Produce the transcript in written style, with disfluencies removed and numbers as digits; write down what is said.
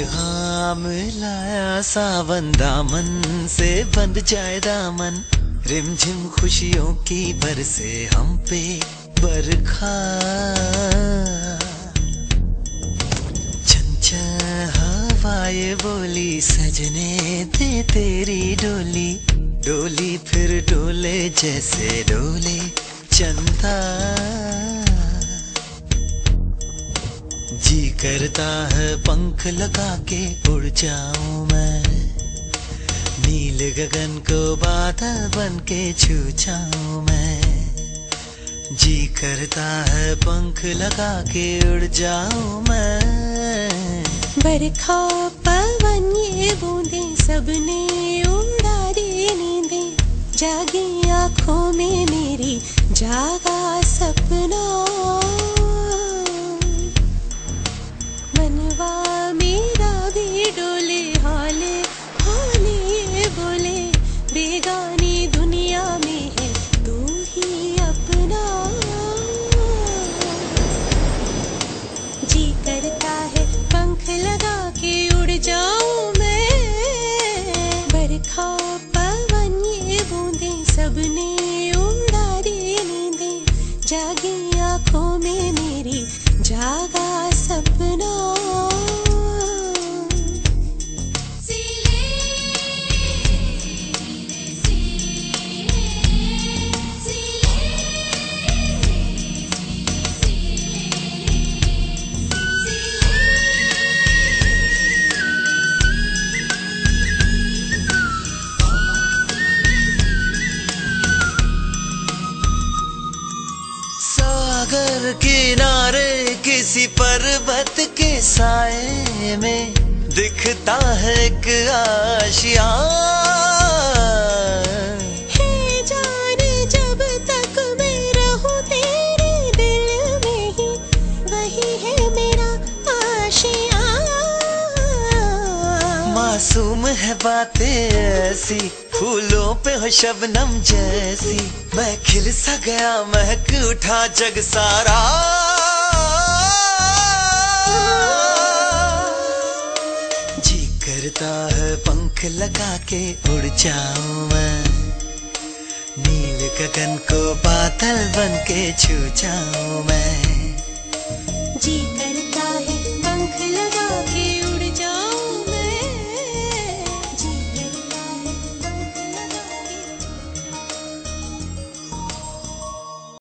पैगाम लाया सावन, दामन से बंध जाए दामन। रिमझिम खुशियों की बरसे हम पे बरखा। चंचल हवाएं बोली सजने दे तेरी डोली। डोली फिर डोले जैसे डोले चंदा। जी करता है पंख लगा के उड़ जाऊं मैं, नील गगन को बादल बन के छू जाऊं मैं। जी करता है पंख लगा के उड़ जाऊं मैं। बरखा पवन ये बूंदे सबने उड़ा दे नींदे। जागी आंखों में मेरी जागा सपना। मनवा मेरा भी डोले हाले हाले ये बोले। बेगानी दुनिया में है तू ही अपना। जी करता है पंख लगा के उड़ जाऊं मैं। बरखा पवन ये बूंदे सबने उड़ा दे नींदे। जागी आंखों में मेरी जागा सपना। सागर किनारे किसी पर्वत के साए में दिखता है एक आशियाँ। है जाने जब तक मैं रहूं तेरे दिल में ही, वही है मेरा आशियाँ। मासूम है बातें ऐसी, फूलों पे हो शबनम जैसी। मैं खिल सा गया महक उठा जग सारा। जी करता है पंख लगा के उड़ जाऊं मैं, नील गगन को बादल बन के छू जाऊं मैं। जी